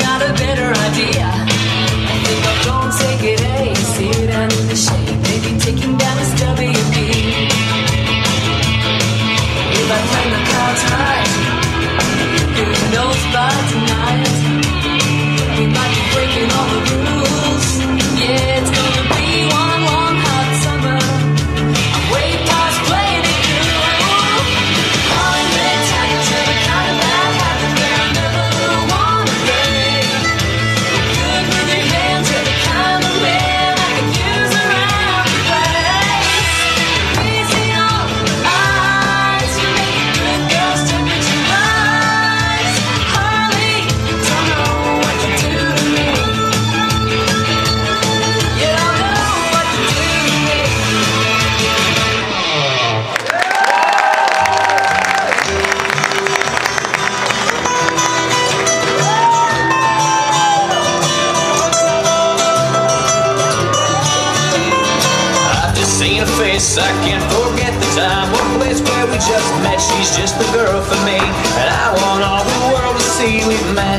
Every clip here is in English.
got a better idea. I think I'll go and take it easy, sit down in the shade, maybe taking down this WB. If I play my cards right, who knows by tonight we might be breaking all the rules. Yeah, it's gonna be one long hot summer. I'm way past playing it cool. Calling me tight to the kind of bad habit that I never wanna break. Good with your hands, you're the kind of man I could use around the place. Easy on the eyes, you make good girls temperature rise. Harley, don't know what you do to me. You don't know what you do to me. I've just seen a face, I can't forget the time. One place where we just met, she's just the girl for me. And I want all the world to see we've met.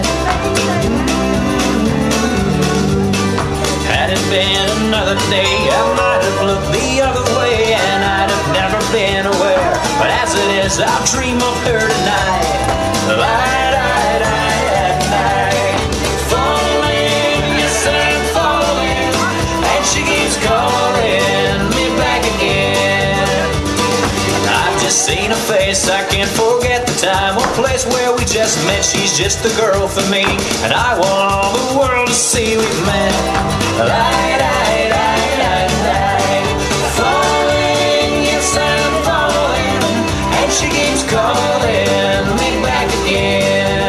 Had it been another day, I might have looked the other way, and I'd have never been aware. But as it is, I'll dream of her tonight. Light at night. Falling, yes I'm falling, and she keeps calling me back again. I've just seen a face, I can't forget the time. One place where we just met, she's just the girl for me. And I want all the world to see we've met. Light, light, light, light, light. Falling, yes I'm falling, and she keeps calling me back again.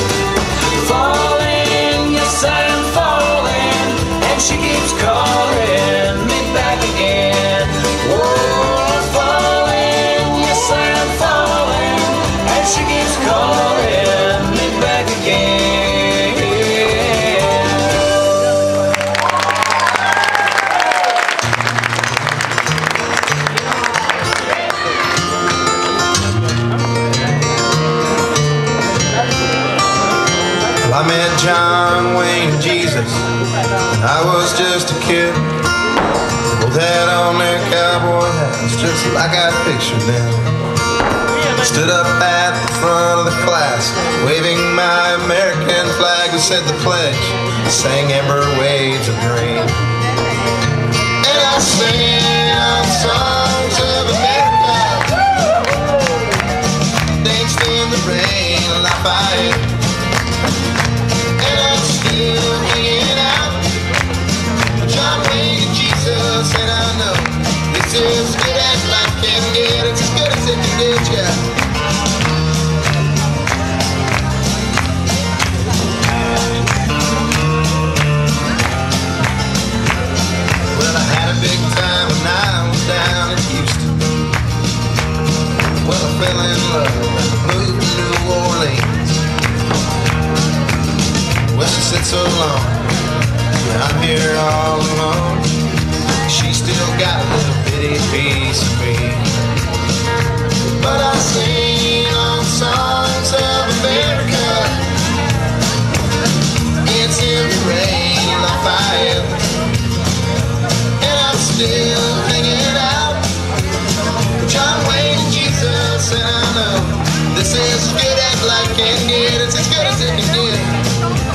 Falling, yes I'm falling, and she keeps calling me back again. Whoa, falling, yes I'm falling, and she keeps calling me back again. I met John Wayne and Jesus when I was just a kid. Both had on their cowboy hats just like I pictured them. Stood up at the front of the class, waving my American flag. We said the pledge, sang Amber Waves of Grain. And I sang songs of America, danced in the rain, Lafayette. Still hanging out, John Wayne and Jesus, and I know this is as good as life can get. It's as good as it can get, yeah. Well, I had a big time when I was down in Houston. Well, I fell in love and moved to New Orleans. Well, she said so long, yeah, I'm here all alone. She still got a little bitty piece of me. But I sing on songs of America. It's in the rain, Lafayette. And I'm still hanging out with John Wayne and Jesus. And I know this is as good as life can get. It's as good as it can get.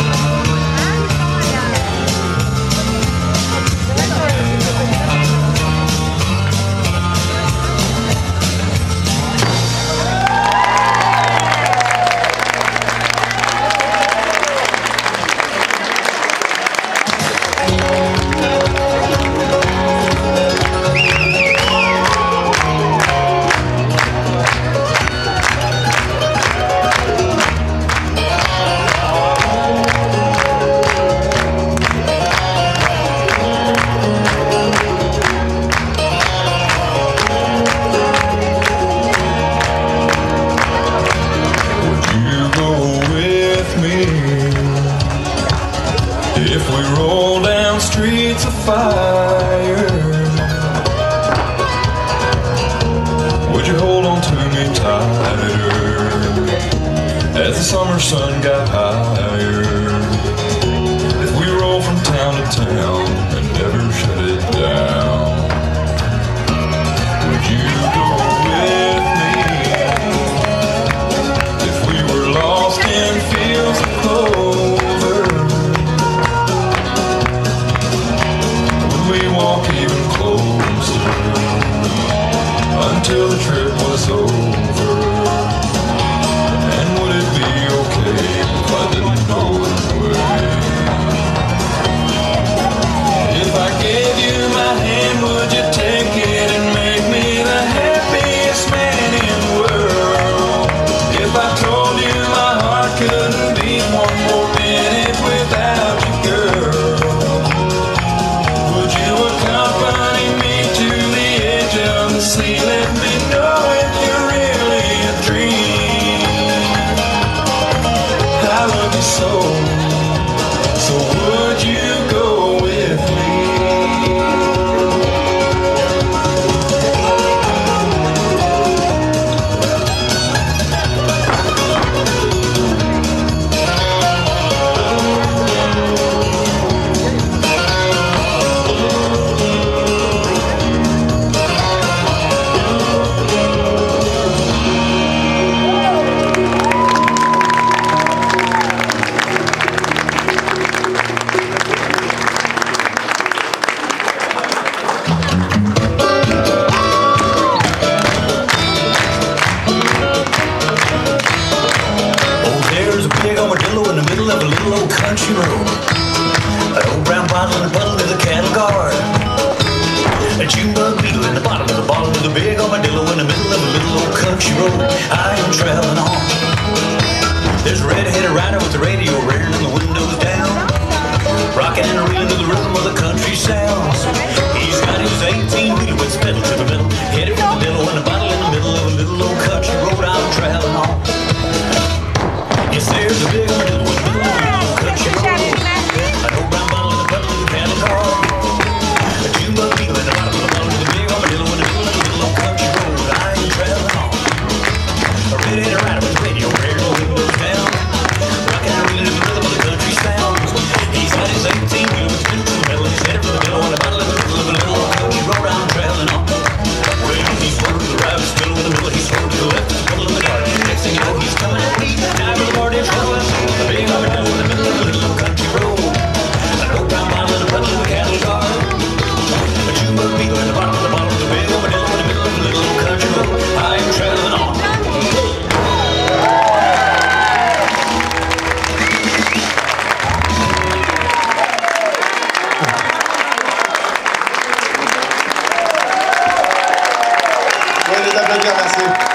If we roll down streets of fire, would you hold on to me tighter as the summer sun got higher? road. An old brown bottle in the puddle of the cattle guard. A Junebug beetle in the bottom of the bottle of the big armadillo in the middle of a little old country road. I am traveling on. There's a red-headed rider with the radio rearing and the windows down, rocking and reeling to the rhythm of the country sounds. He's got his 18-wheeler with his pedal to the middle, headed for the dillo and a bottle in the middle of a little old country road. I'm traveling on. Yes, there's a big armadillo in the middle of a little old country road. An old brown bottle in the puddle of the cattle car. A Junebug beetle in the bottom of the bottle with a big armadillo in the middle of a little old country road. I am traveling on. A red-headed rider with the radio rearing and the windows down, rocking and reeling to the rhythm of the country sounds. He's got his 18-wheeler with spin to the metal, he's headed for the middle and a bottle in the middle of a little old country road. I'm traveling on. Well, he's swerved to the right, he's middle in the middle, he's swerved to the left, he's pulled in the garden. Next thing you know, he's coming at me. Now for the party is rolling. The big armadillo in the middle of a little old country road. An old brown bottle in the puddle of the cattle guard. A Junebug beetle in the bottom of the bottle with a big armadillo in the middle of a little old country road. I am traveling on. Oui, les applaudir, merci.